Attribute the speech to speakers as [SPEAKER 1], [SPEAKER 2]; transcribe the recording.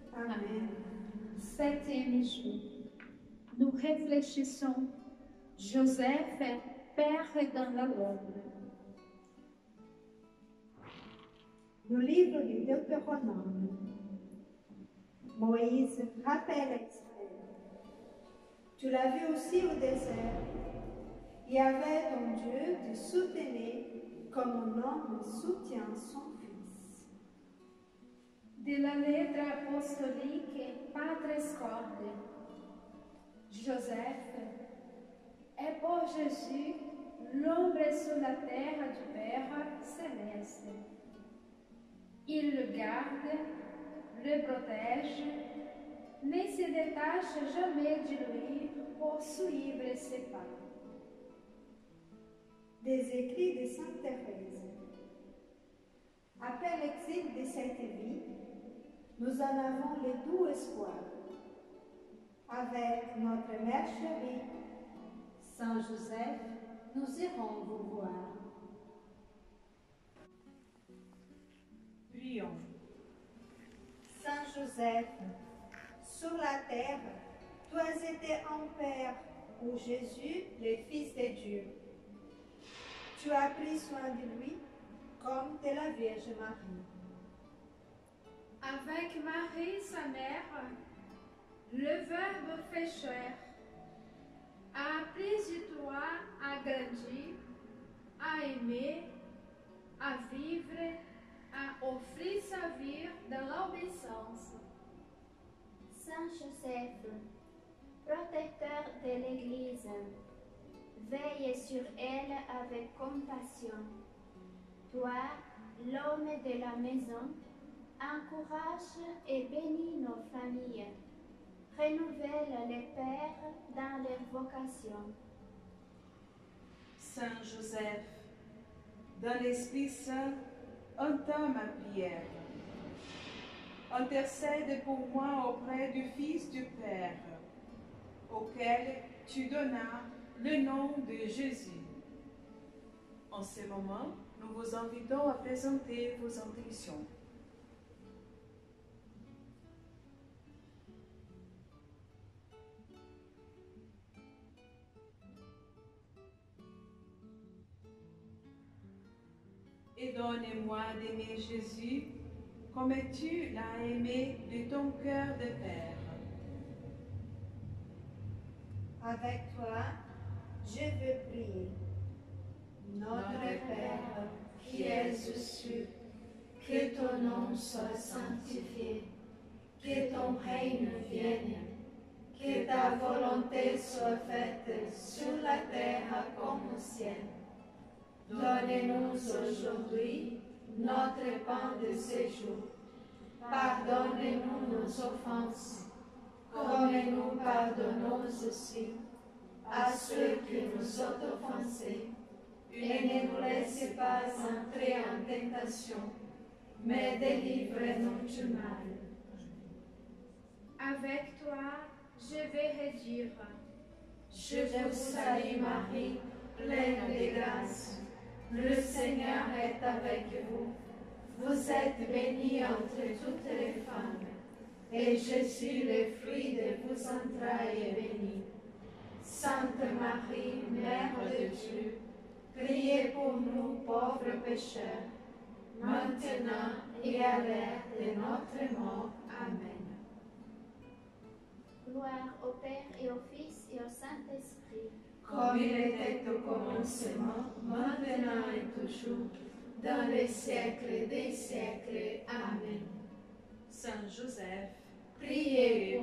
[SPEAKER 1] Amen.
[SPEAKER 2] Septième jour. Nous réfléchissons. Joseph est père dans la l'ombre.
[SPEAKER 1] Le livre du Deutéronome. Moïse rappelle Israël. Tu l'as vu aussi au désert. Yahvé, ton Dieu, te soutenait comme un homme soutient son fils.
[SPEAKER 2] De la lettre apostolique Patris Corde. Joseph est pour Jésus l'ombre sur la terre du Père céleste. Il le garde, le protège, ne se détache jamais de lui pour suivre ses pas.
[SPEAKER 1] Des écrits de Sainte Thérèse. Après l'exil de cette vie, nous en avons le doux espoir. Avec notre mère chérie, Saint Joseph, nous irons vous voir.
[SPEAKER 3] Prions.
[SPEAKER 1] Saint Joseph, sur la terre, tu as été un père pour Jésus, le Fils de Dieu. Tu as pris soin de lui comme de la Vierge Marie.
[SPEAKER 2] Avec Marie, sa mère, le Verbe fait chair, a appris de toi à grandir, à aimer, à vivre, à offrir sa vie dans l'obéissance.
[SPEAKER 4] Saint Joseph, protecteur de l'Église, veille sur elle avec compassion. Toi, l'homme de la maison, encourage et bénis nos familles. Renouvelle les pères dans leur vocation.
[SPEAKER 3] Saint Joseph, dans l'Esprit Saint, entends ma prière. Intercède pour moi auprès du Fils du Père, auquel tu donnas le nom de Jésus. En ce moment, nous vous invitons à présenter vos intentions. Et donne-moi d'aimer Jésus comme tu l'as aimé de ton cœur de Père.
[SPEAKER 1] Avec toi, je veux prier. Notre Père, qui es aux cieux, que ton nom soit sanctifié, que ton règne vienne, que ta volonté soit faite sur la terre comme au ciel. Donne-nous aujourd'hui notre pain de ce jour. Pardonne-nous nos offenses, comme nous pardonnons aussi à ceux qui nous ont offensés. Et ne nous laisse pas entrer en tentation, mais délivre-nous du mal.
[SPEAKER 2] Avec toi, je vais redire.
[SPEAKER 1] Je vous salue Marie, pleine de grâce. Le Seigneur est avec vous. Vous êtes bénie entre toutes les femmes, et Jésus, le fruit de vos entrailles, est béni. Sainte Marie, Mère de Dieu, priez pour nous pauvres pécheurs, maintenant et à l'heure de notre mort. Amen.
[SPEAKER 4] Gloire au Père et au Fils et au Saint-Esprit.
[SPEAKER 1] Comme il était au commencement, maintenant et toujours, dans les siècles des siècles. Amen.
[SPEAKER 3] Saint Joseph,
[SPEAKER 1] Priez